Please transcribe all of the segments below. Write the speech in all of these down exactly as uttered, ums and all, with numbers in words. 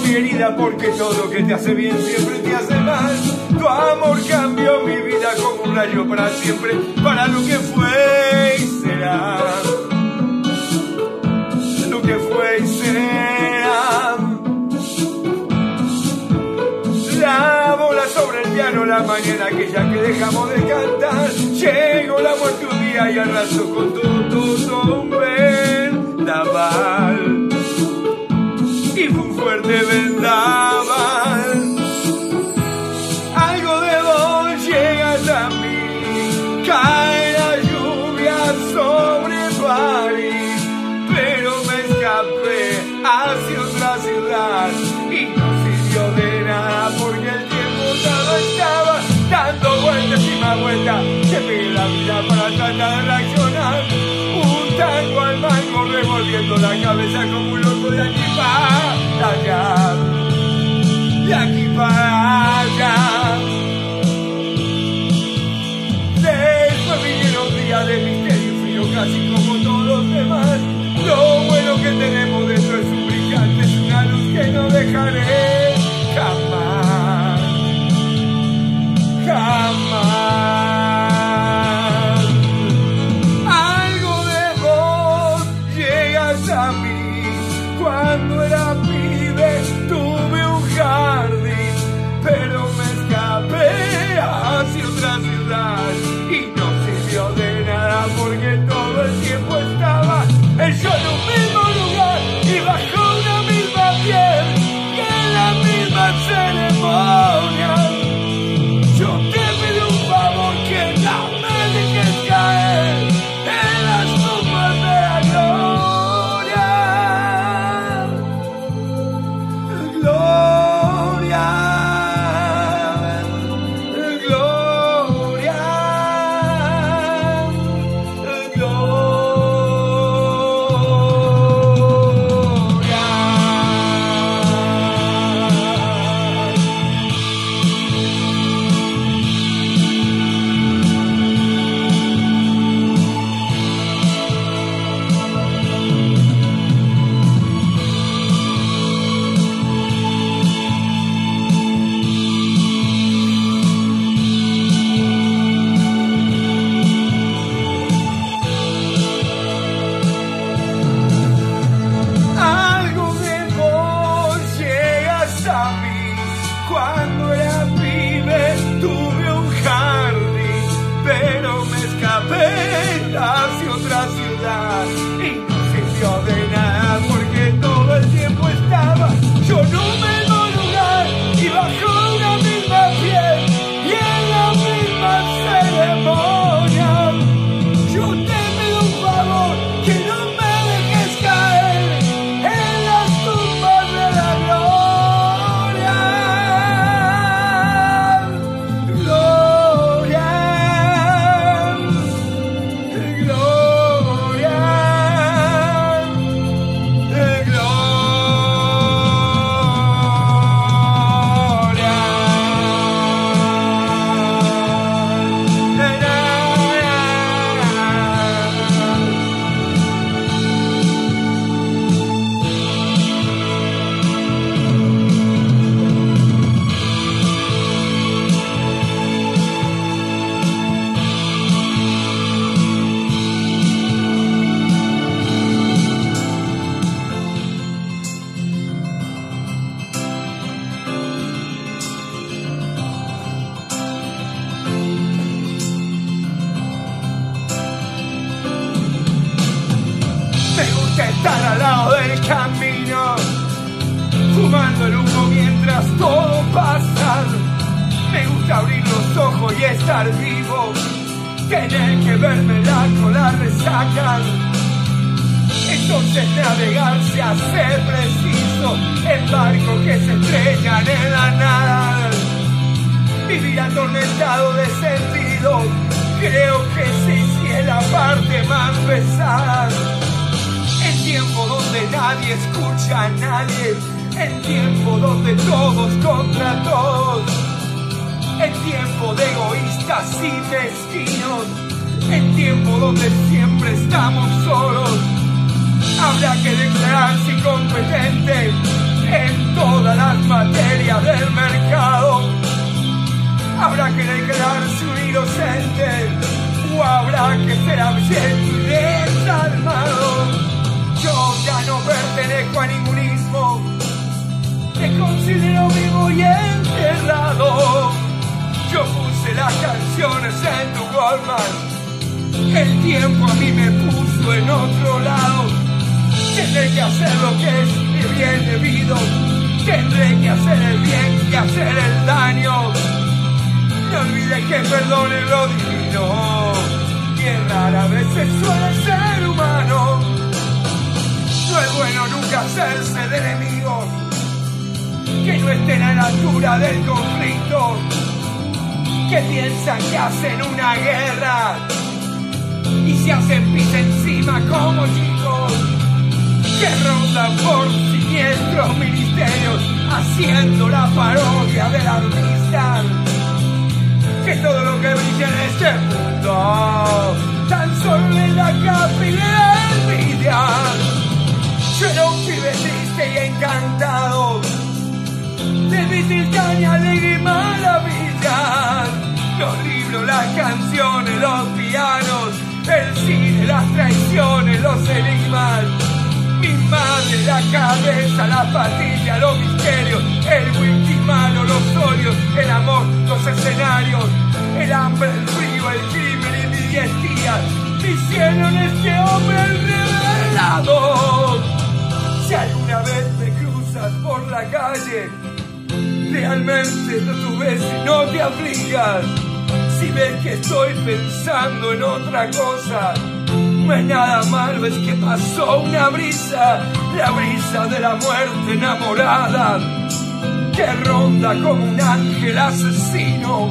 mi herida porque todo que te hace bien siempre te hace mal. Tu amor cambió mi vida como un rayo para siempre, para lo que fue y será. Lo que fue y será. La bola sobre el piano la mañana aquella que dejamos de cantar. Llegó la muerte un día y arrasó con todo, todo un vendaval. Y fue un fuerte vendaval. Algo de vos llegas a mí, cae la lluvia sobre París, pero me escapé hacia otra ciudad y no sirvió de nada porque el tiempo todo estaba dando vueltas y más vueltas. Se pegué la vida para tratar de reaccionar. Un tango al mango revolviendo la cabeza como un loco de aquí para allá, de aquí para allá. Después vinieron días de misterio y frío casi como todos los demás. Lo bueno que tenemos dentro es un brillante, es una luz que no dejaré jamás, jamás. Algo de vos llegas a mí. Cuando era pibe tuve un jardín, pero me escapé hacia otra ciudad y no sirvió de nada porque todo el tiempo estaba yo en un mismo lugar y bajo una misma piel y en la misma ceremonia. Yo te pido un favor que no me dejes caer en las tumbas de la gloria. Gloria, gloria, gloria. Algo de vos llegas a mí. Cuando era pibe tuve un jardín, pero me escapé hacia otra ciudad y no sirvió de nada porque todo el tiempo estaba yo en un mismo lugar y bajo una misma piel y en la misma ceremonia. Yo te pido un favor que no me dejes caer en las tumbas de la gloria. Gloria, gloria, Me gusta estar al lado del camino, fumando el humo mientras todo pasa. Me gusta abrir los ojos y estar vivo, tener que verme la cola resaca. Entonces navegar se hace preciso en barcos que se estrellan en la nada. Vivir atormentado de sentido, creo que sí, sí es la parte más pesada. En tiempo donde nadie escucha a nadie, en tiempo donde todos contra todos, en tiempo de egoístas y mezquinos, en tiempo donde siempre estamos solos, habrá que declararse incompetente en toda la dejo a ningún istmo, te considero vivo y enterrado. Yo puse las canciones en tu Goldman, el tiempo a mí me puso en otro lado. Tendré que hacer lo que es mi bien debido, tendré que hacer el bien y hacer el daño. No olvides que perdone lo divino, y errar a veces suele ser humano. No es bueno nunca hacerse de enemigos que no estén a la altura del conflicto, que piensan que hacen una guerra y se hacen pis encima como chicos, que rondan por siniestros ministerios haciendo la parodia del artista, que todo lo que brilla en este mundo tan solo es la capa y la envidia. Yo era un pibe triste y encantado de vivir caña, alegre y maravilla. Los libros, las canciones, los pianos, el cine, las traiciones, los enigmas. Mi madre, la cabeza, la pastilla, los misterios, el whisky malo, los óleos, el amor, los escenarios, el hambre, el frío, el crimen y mis diez días me hicieron este hombre revelado. Si alguna vez me cruzas por la calle, realmente no tu ves y no te aflijas. Si ves que estoy pensando en otra cosa, no es nada malo, es que pasó una brisa, la brisa de la muerte enamorada, que ronda como un ángel asesino.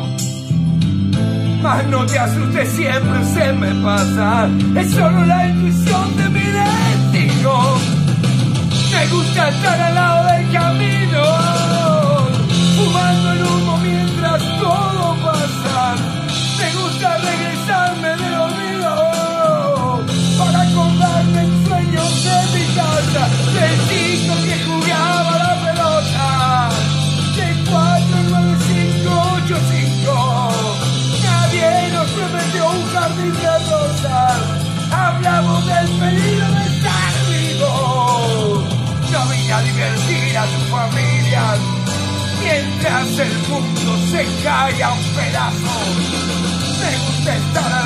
Mas no te asustes, siempre se me pasa, es solo la intuición de mi destino. Me gusta estar al lado del camino, fumando el humo mientras todo pasa. Me gusta regresarme del olvido para acordarme en sueños de mi casa, del chico que jugaba la pelota, del cuatro nueve cinco ocho cinco. Nadie nos prometió un jardín de rosas, hablamos del peligro de estar vivo. No vine a divertir a tu familia mientras el mundo se cae a un pedazo. Me gusta estar